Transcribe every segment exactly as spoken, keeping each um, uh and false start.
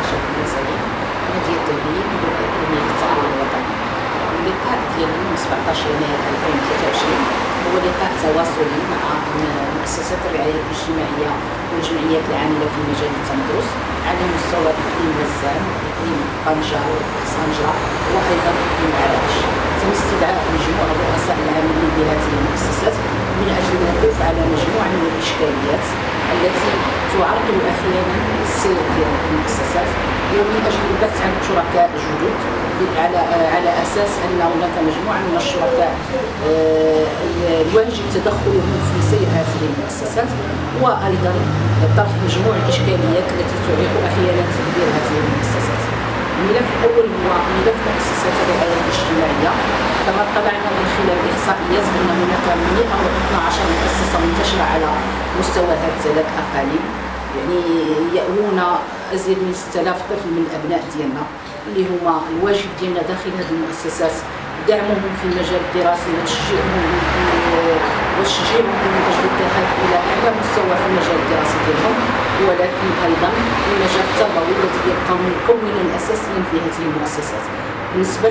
الشرف المسائي نادي التدريب والأكاديمية للتعاون الوطني. اللقاء ديال يوم سبعطاش يناير ألفين وثلاثة وعشرين هو لقاء تواصلي مع مؤسسات الرعاية الاجتماعية والجمعيات العاملة في مجال التمدرس على مستوى إقليم غزان وإقليم طنجة وفحص طنجة وأيضا إقليم عرائش. تم استدعاء مجموعة الرؤساء العاملين بهذه المؤسسات من أجل الوقوف على مجموعة من الإشكاليات التي تعرقل أحيانا السير ديال المؤسسات، ومن أجل البحث عن شركاء جدد على على أساس أن هناك مجموعة من الشركاء الواجب تدخلهم في سير هذه المؤسسات، وأيضا طرح مجموعة الإشكاليات التي تعيق أحيانا تدبير هذه المؤسسات. الملف الأول هو ملف مؤسسات الرعاية الاجتماعية. كما اطلعنا من خلال الإحصائيات أن هناك مئة واثني عشر مؤسسة منتشرة على مستوى هذه الثلاث أقاليم، يعني يأوون أزيد من ستة آلاف طفل من الأبناء ديالنا اللي هما الواجب ديالنا داخل هذه المؤسسات دعمهم في المجال الدراسي وتشجيعهم وتشجيعهم من أجل الذهاب إلى أعلى مستوى في المجال الدراسي ديالهم، ولكن أيضا المجال التربوي الذي يبقى مكونا أساسيا في هذه المؤسسات. بالنسبة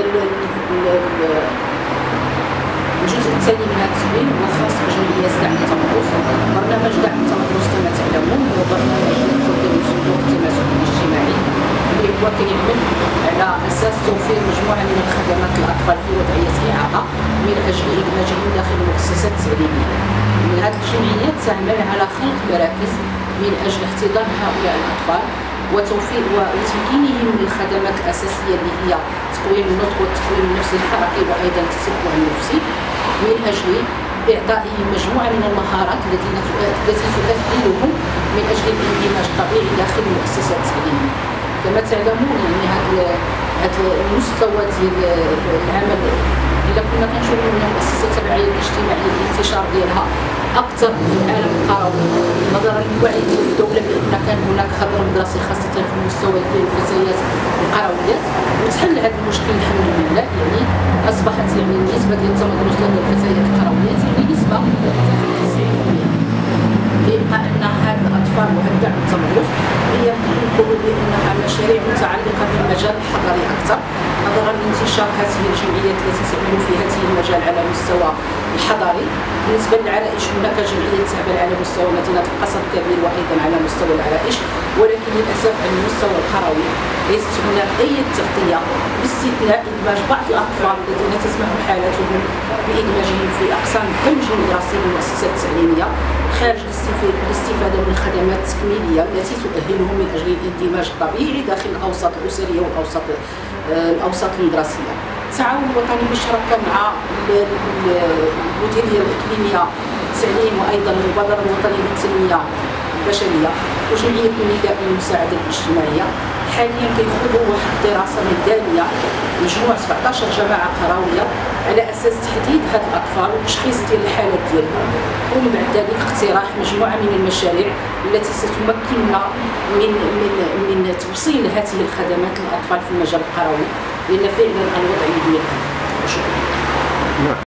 الجزء الثاني من هذا التمرين هو خاص بجمعية دعم التمدرس. برنامج دعم التمدرس كما تعلمون هو برنامج يخدم صندوق التماسك الاجتماعي اللي هو كيعمل على اساس توفير مجموعه من الخدمات للاطفال في وضعيه اعاقه من اجل ادماجهم داخل المؤسسات التعليميه. من هذه الجمعيات تعمل على خلق مراكز من اجل احتضان هؤلاء الاطفال وتوفير وتمكينهم من الخدمات الاساسيه اللي هي تقويم النطق والتقويم النفسي الحركي وايضا التشبع النفسي، من اجل اعطائهم مجموعه من المهارات التي التي تؤهلهم من اجل الاندماج الطبيعي داخل المؤسسات التعليميه. كما تعلمون يعني هذا هذا المستوى ديال العمل الا كنا كنشوفوا من مؤسسات الرعايه الاجتماعيه الانتشار ديالها اكثر في العالم القروي نظرا للوعي ديال الدوله بان كان هناك هدر مدرسي خاصه في المستوى ديال الفتيات القرويات، وتحل هذا المشكل الحمد لله. يعني اصبحت يعني النسبه ديال التمدرس لدى الفتيات القرويات يعني نسبه تسعين بالمئة. كيبقى ان هاد الاطفال وهاد دعم التمدرس هي نقولوا بانها مشاريع متعلقه بالمجال الحضري اكثر نظرا لانتشار هذه الجمعيات التي تعمل في هذه المجال على مستوى الحضري. بالنسبه للعرائش هناك جمعيه تعمل على مستوى مدينه القصر الكبير وايضا على مستوى العرائش، ولكن للاسف على المستوى القروي ليست هناك اي تغطيه باستثناء ادماج بعض الاطفال الذين تسمح حالتهم بادماجهم في اقسام الدمج المدرسي بالمؤسسات التعليميه خارج الاستفاده من الخدمات التكميليه التي تؤهلهم من اجل الاندماج الطبيعي داخل الاوساط الاسريه والاوساط الاوساط المدرسيه. التعاون الوطني بالشراكه مع المديريه الاقليميه للتعليم وايضا المبادره الوطنيه للتنميه البشريه وجمعيه النداء للمساعده الاجتماعيه حاليا كيخوضوا واحد الدراسه ميدانيه مجموع سبعطاش جماعه قرويه على اساس تحديد هاد الاطفال وتشخيص ديال الحالات ديالهم، ومن بعد ذلك اقتراح مجموعه من المشاريع التي ستمكننا من من من توصيل هذه الخدمات للاطفال في المجال القروي، لان فعلا الوضع يدير. شكرا.